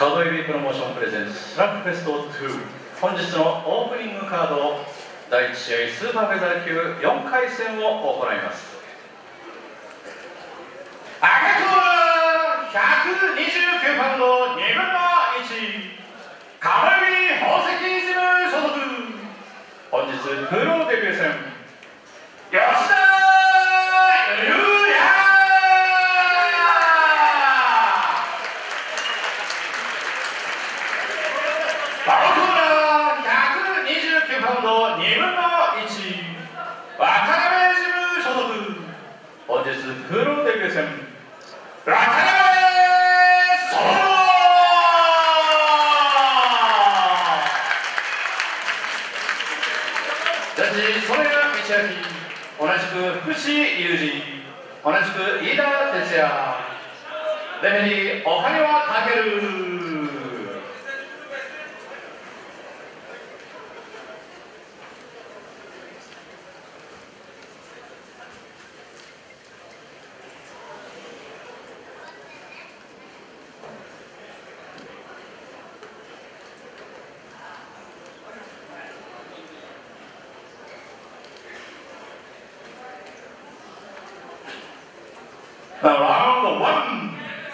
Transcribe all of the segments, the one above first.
カードエビプロモーションプレゼンツスラッグフェスト2、本日のオープニングカード第1試合スーパーフェザー級4回戦を行います。赤く129パウンド2分の1、カルビ宝石ジム所属、本日プロデビュー戦吉田裕也。青コーナー129パウンド2分の1、渡辺ジム所属、本日プロデビュー戦渡辺ソロ。ジャッジ曽根谷道明、同じく福士裕二、同じく飯田哲也、レフェリー岡庭健。Round one.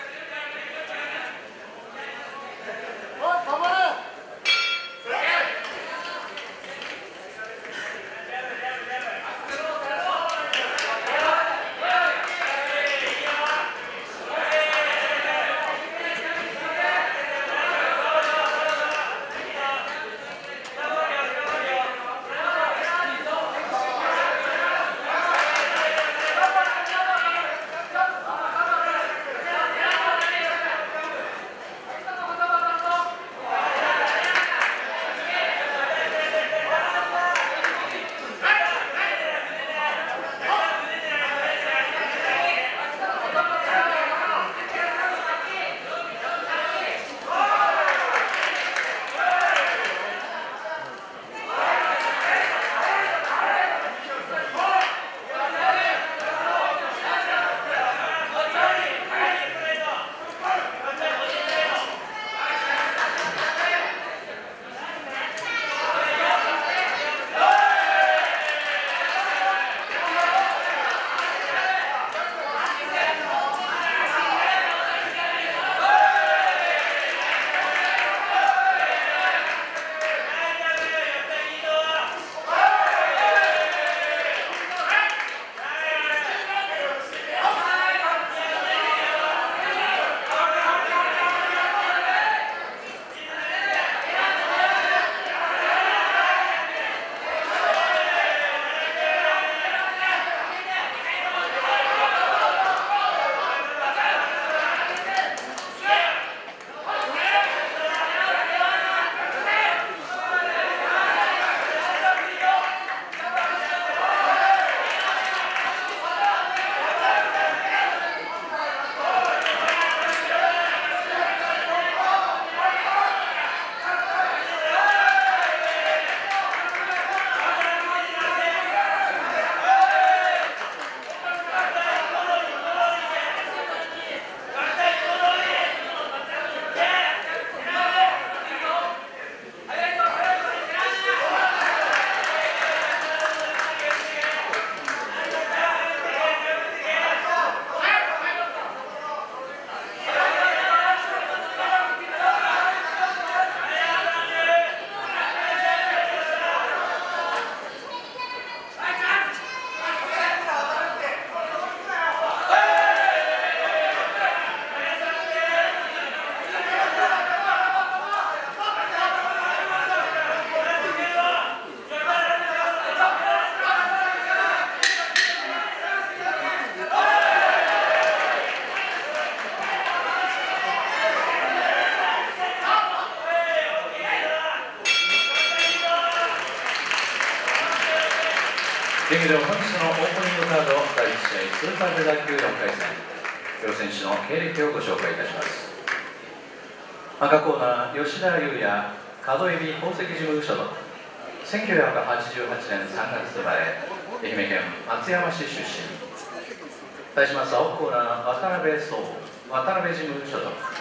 リングでは本日のオープニングカード第1試合スーパーフェザー級4回戦、両選手の経歴をご紹介いたします。赤コーナー吉田裕也、角海老宝石事務所属、1988年3月生まれ、愛媛県松山市出身。対します青コーナー渡辺壮、渡辺事務所属、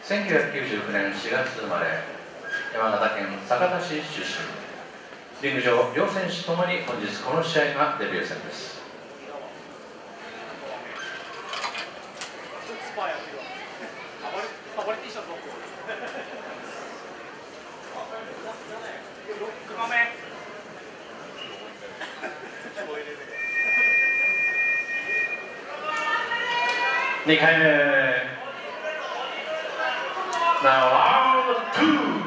1999年4月生まれ、山形県酒田市出身。リング上両選手ともに本日この試合がデビュー戦です。2回目、ラウンド2。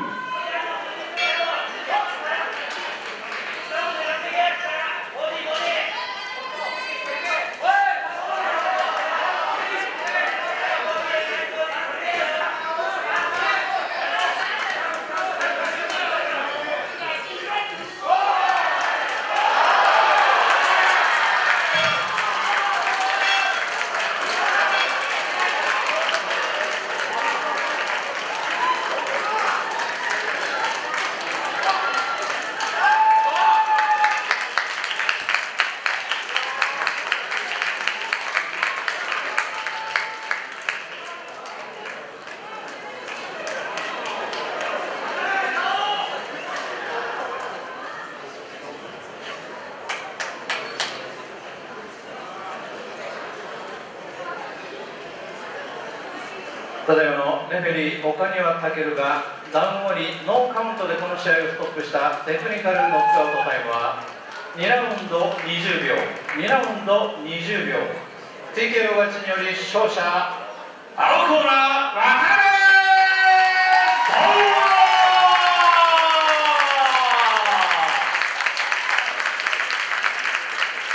ただいまのレフェリー岡庭健がダウン後にノーカウントでこの試合をストップしたテクニカルノックアウトタイムは2ラウンド20秒、2ラウンド20秒。 TKO 勝ちにより勝者青コーナー渡辺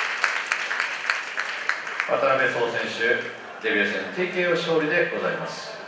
壮選手、デビュー戦 TKO 勝利でございます。